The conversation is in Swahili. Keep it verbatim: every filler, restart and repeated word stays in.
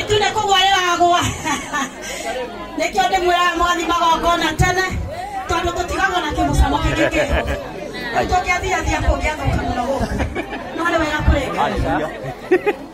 itune kugwarira gwa nikyo ndimwira mwathi magongona tene tondu tutigagwo na kimucamo kingike tukiathia thia kungiathuka muno guka no ni wega kureka